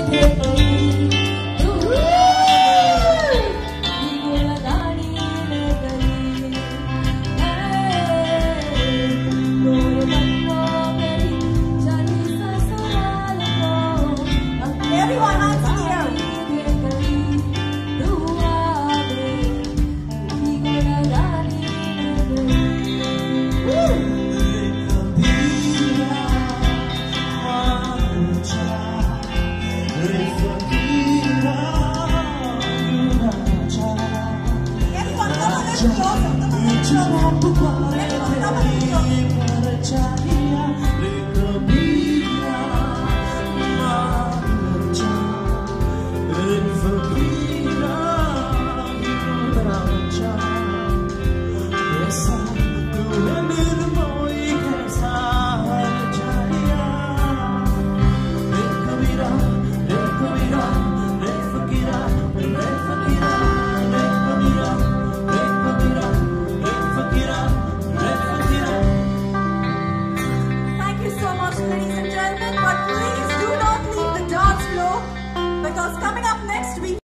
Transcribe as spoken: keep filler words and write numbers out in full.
Ladies and gentlemen, but please do not leave the dance floor, because coming up